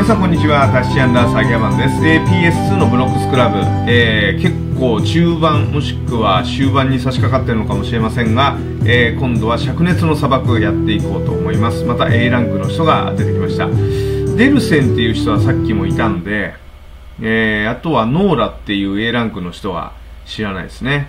皆さんこんにちは、タッシーアンダーサーギャマンです。PS2 のブロックスクラブ、結構中盤もしくは終盤に差し掛かっているのかもしれませんが、今度は灼熱の砂漠をやっていこうと思います。また A ランクの人が出てきました。デルセンっていう人はさっきもいたんで、あとはノーラっていう A ランクの人は知らないですね。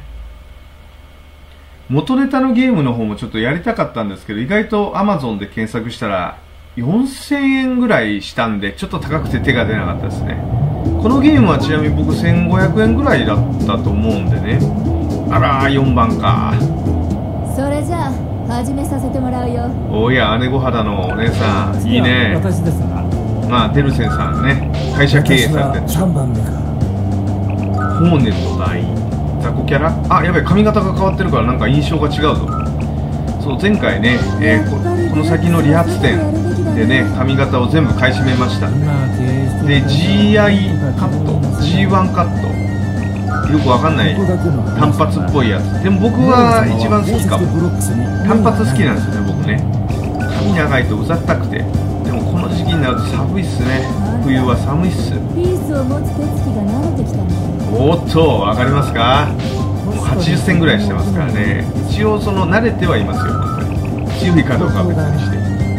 元ネタのゲームの方もちょっとやりたかったんですけど、意外と Amazon で検索したら4000円ぐらいしたんで、ちょっと高くて手が出なかったですね。このゲームはちなみに僕1500円ぐらいだったと思うんでね。あらー、4番か。 それじゃあ始めさせてもらうよ。 おや、姉御肌のお姉さん、いいね。 私ですが、 まあデルセンさんね、会社経営されてる。 3番目か。 ホーネルの団員、雑魚キャラ。あ、やばい、髪型が変わってるからなんか印象が違うぞ。そう、前回ね、この先の理髪店でね、髪型を全部買い占めましたんで、で GI カット、 G1 カット、よくわかんない単発っぽいやつ。でも僕は一番好きかも。単発好きなんですよね、僕ね。髪長いとうざったくて。でもこの時期になると寒いっすね。冬は寒いっす。 ピースを持つ手つきが慣れてきたね。 おっと、わかりますか。もう80銭ぐらいしてますからね。一応その慣れてはいますよ、本当に。強いかどうかは別にして。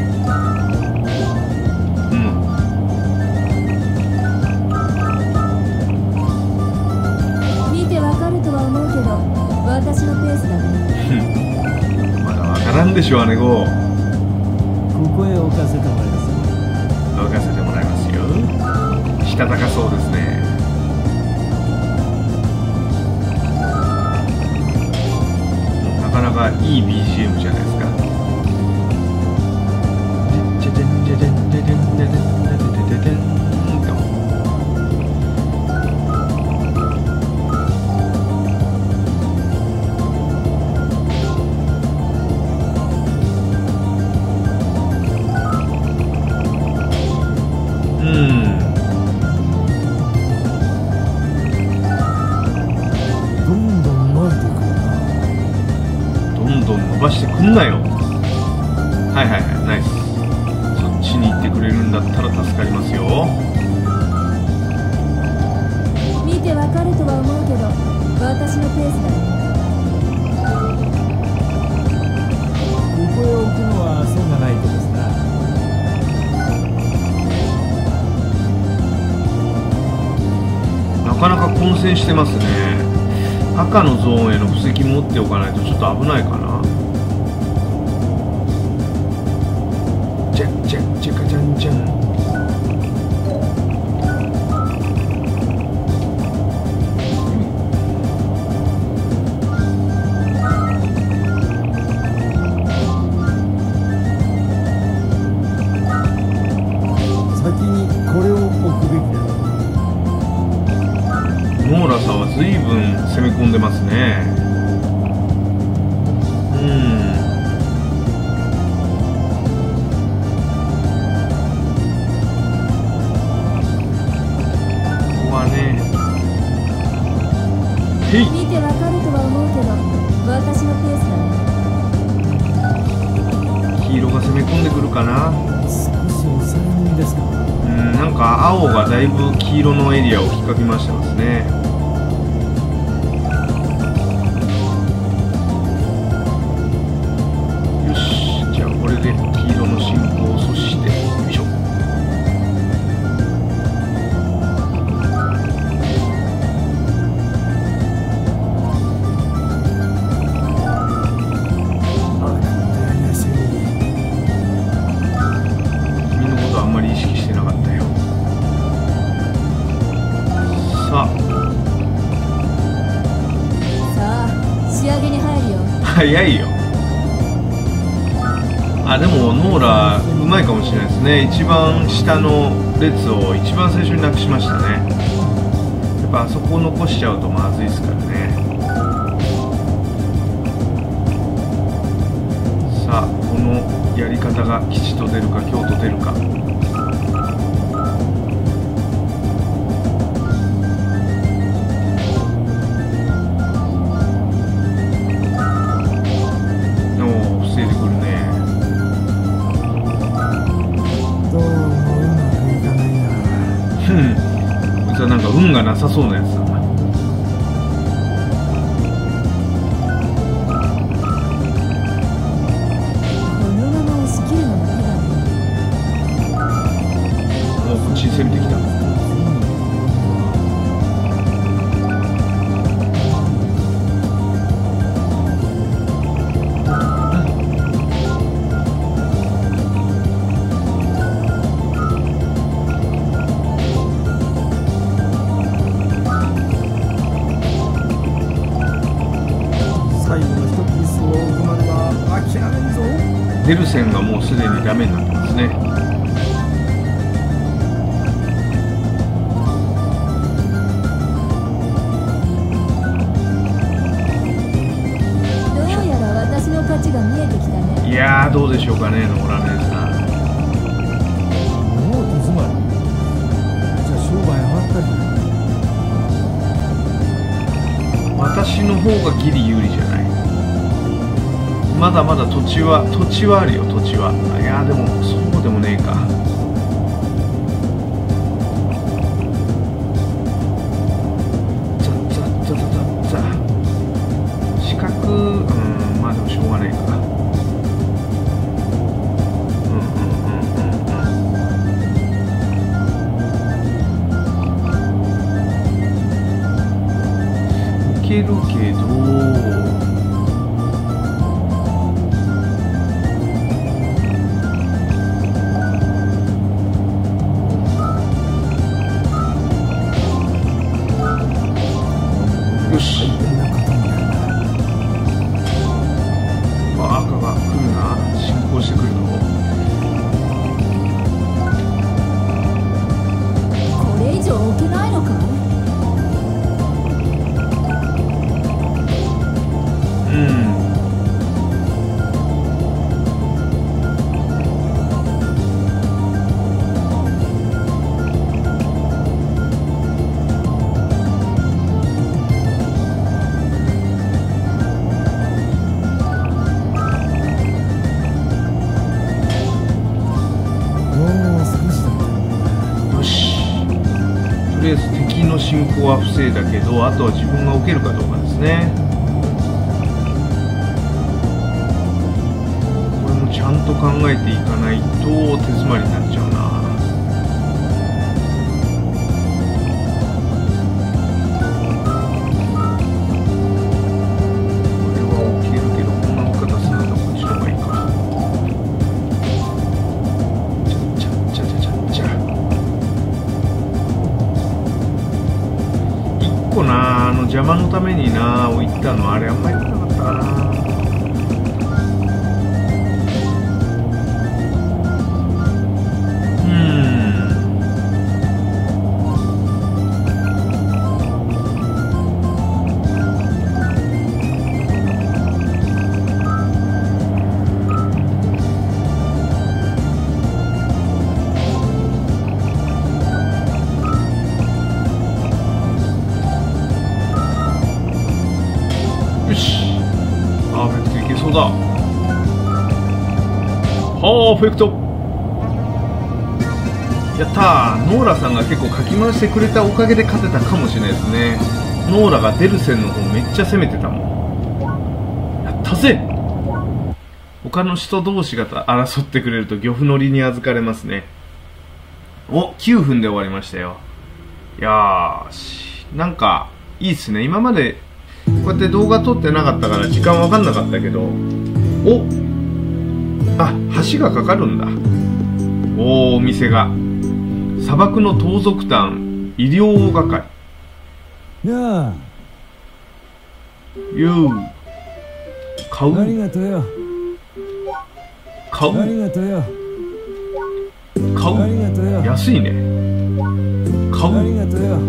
見てわかるとは思うけど、私のペースだね。 まだわからんでしょ、姉子。 ここへ置かせてもらいます。 置かせてもらいますよ。したたかそうですね。なかなかいい BGM じゃないですか。伸ばしてくんなよ。はいはいはい、ナイス。そっちに行ってくれるんだったら助かりますよ。 見てわかるとは思うけど、私のペースだね。 ここへ置くのは損がないとですな。 なかなか混戦してますね。赤のゾーンへの布石持っておかないとちょっと危ないかな。チェッチェッチェカチャンチャン。 先にこれを置くべきだ。 ノーラさんは随分攻め込んでますね。ここはね、 見てわかるとは思うけど、私のペースだね。 黄色が攻め込んでくるかな。 少し抑え気味ですか。 なんか青がだいぶ黄色のエリアを引っかきましてますね。よし、じゃあこれで黄色の進行を阻止して、よいしょ。君のことあんまり意識してなかったよ。さあ、仕上げに入るよ。 早いよ。あ、でもノーラうまいかもしれないですね。一番下の列を一番最初になくしましたね。やっぱあそこを残しちゃうとまずいですからね。さあ、このやり方が吉と出るか凶と出るか。防いでくるね。 どうもうまくいかないな。 運がなさそうなやつだな。 このまま押し切るのが手だね。 もうこっちに攻めてきた。デルセンがもうすでにダメになってますね。 どうやら私の勝ちが見えてきたね。 いやー、どうでしょうかね、野村姉さん。 もう手詰まり。じゃあ商売上がったり。 私の方がギリ有利じゃない。まだまだ土地はあるよ。土地は。いやー、でもそうでもねえか。ザッザッザッザッザッ。四角、まあでもしょうがないか。いけるけど。よし。赤が来るな。進行してくるの。 これ以上置けないのか。 とりあえず敵の進行は防いだけど、あとは自分が置けるかどうかですね。これもちゃんと考えていかないと手詰まりになっちゃうな。これは置けるけど、こんな置き方するんだ。こっちの方がいいか。ちゃちゃちゃちゃちゃ。なあの邪魔のためにな置いたのあれあんまり良くなかったかな。よし、パーフェクトいけそうだ。パーフェクト、やったー。ノーラさんが結構かき回してくれたおかげで勝てたかもしれないですね。ノーラがデルセンの方めっちゃ攻めてたもん。やったぜ。他の人同士が争ってくれると漁夫の利に預かれますね。お、9分で終わりましたよ。いやーし、なんかいいっすね。今までこうやって動画撮ってなかったから時間分かんなかったけど、お、あ、橋がかかるんだ。お店が砂漠の盗賊団医療係。 やあ、 ゆう買う、 ありがとうよ。 買う、 ありがとうよ。 買ありがとうよ。 う、安いね。買ありう、 がとうよ。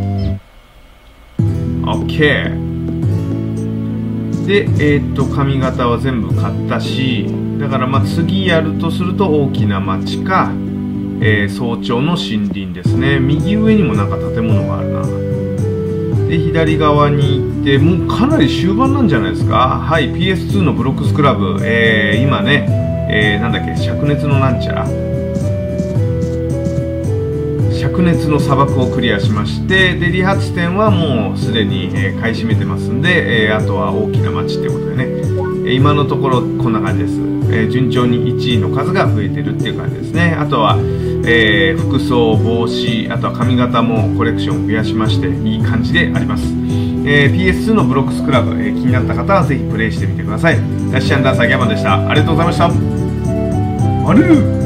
オッケーで、髪型は全部買ったし、だからまあ次やるとすると大きな町か、早朝の森林ですね。右上にもなんか建物があるな。で左側に行って、もうかなり終盤なんじゃないですか。はい、 PS2 のブロックスクラブ、今ね、なんだっけ、灼熱のなんちゃら、灼灼熱の砂漠をクリアしまして、で理髪店はもうすでに、買い占めてますんで、あとは大きな町ってことでね、今のところこんな感じです。順調に1位の数が増えてるっていう感じですね。あとは、服装、帽子、あとは髪型もコレクションを増やしましていい感じであります。PS2 のブロックスクラブ、気になった方はぜひプレイしてみてください。ラッシャンダーサーギャマンでした。ありがとうございました。ある